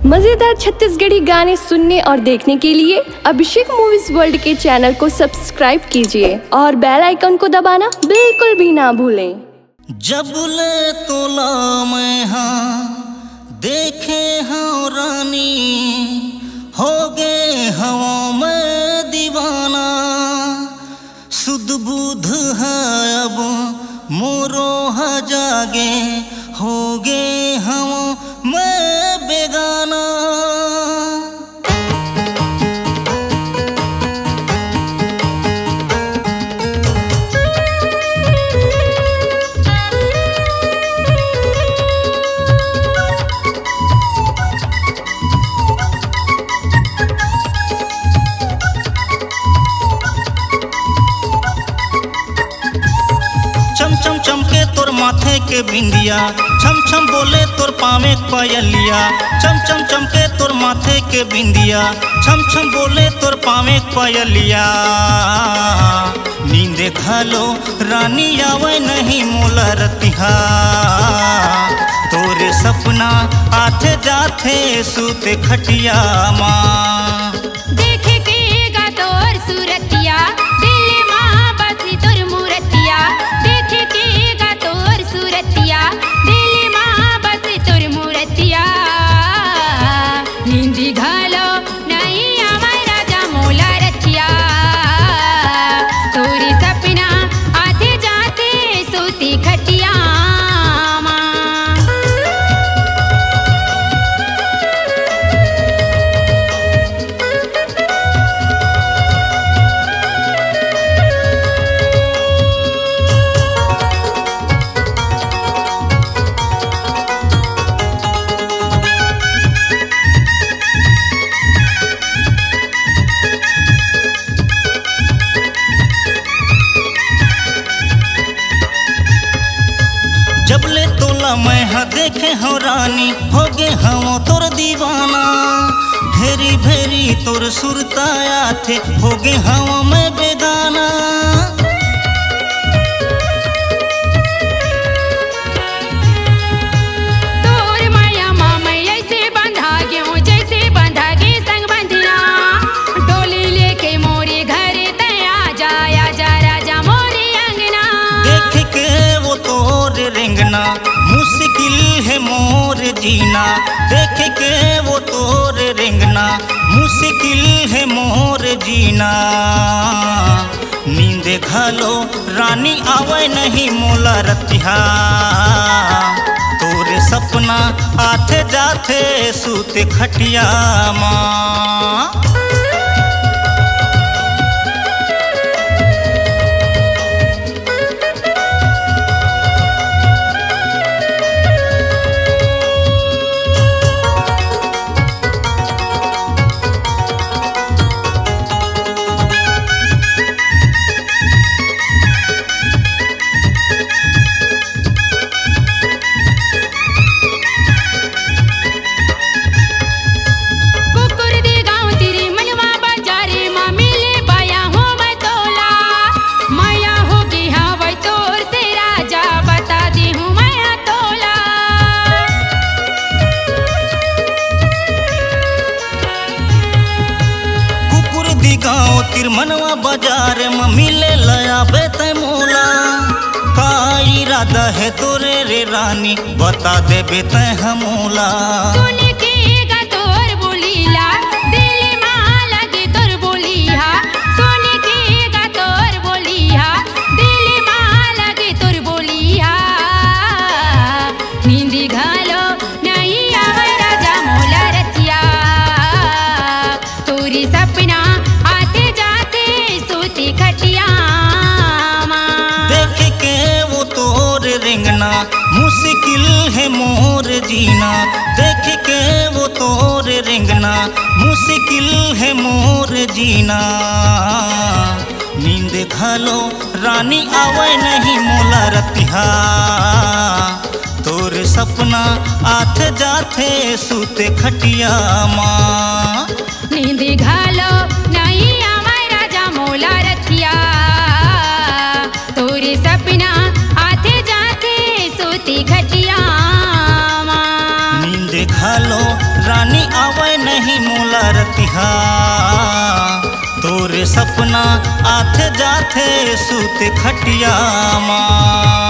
मजेदार छत्तीसगढ़ी गाने सुनने और देखने के लिए अभिषेक मूवीज वर्ल्ड के चैनल को सब्सक्राइब कीजिए और बेल आइकन को दबाना बिल्कुल भी ना भूलें। जब ले तोला मैं देखे हाँ रानी, हो गे हवा में दीवाना। सुध बुध है अब मोरो है जागे, हो गे हवा मैं बेगाना। चम चमके तोर माथे के बिंदिया, छम छम बोले तोर पावे पायलिया। चम चम चमके तोर माथे के बिंदिया, छम छम बोले तोर पावे पायलिया। नींदे खालो रानी आवे नहीं मोला रतिहा, तोरे सपना आथे जाथे सूते खटिया माँ। देखे के गा तोर सूरतिया, दिल माँ बसी तोर मूरतिया। देखे के गा तोर सूरतिया, दिल माँ बसी तोर मूरतिया। नींदी घालो नहीं आवा राजा मोला रतिया, तोरी सपना आते जाते सोती खटिया। जब ले तोला मैं देखे हो रानी, हो गे हम तोर दीवाना। भेरी भेरी तोर सुरताया थे, हो गे हम मैं बेगाना। तोर माया मामा ऐसे बंधा गयो जैसे बंधा गे संग बंधिया। डोली लेके मोरे घर तया जाया जा राजा मोरे अंगना। देख के वो तोर रेंगना, मुश्किल है मोर जीना। देख के वो तोर रेंगना, मुश्किल है मोर जीना। नींदे घालो रानी आवे नहीं मोला रतिहा, तोरे सपना आथे जाथे सूते खटिया माँ। गाँव तिरमनवा बाजार में मिले लया बेते मोला। का इरादा है तोरे रे रानी, बता दे बेते हमोला। सुन के गा तोर बोलीला, दिल माँ लगे तोर बोलिया। सुन के गा तोर बोलिया, दिल माँ लगे तोर बोलिया। नींदी घालो नहीं आवे राजा मोला रतिया, तोरी सपना खटिया माँ। देख के वो तोर रेंगना, मुश्किल है मोर जीना। देख के वो तोर रेंगना, मुश्किल है मोर जीना। नींद घालो रानी आवे नहीं मोला रतिहा, तोर सपना आथे जाथे सूते खटिया माँ। नींद घालो नहीं आवे राजा मोला रतिया, तोरे सपना आते जाते सोती खटिया माँ। नींद घालो रानी आवे नहीं मोला रतिहा तोर सपना आथे जाथे सूत खटिया माँ।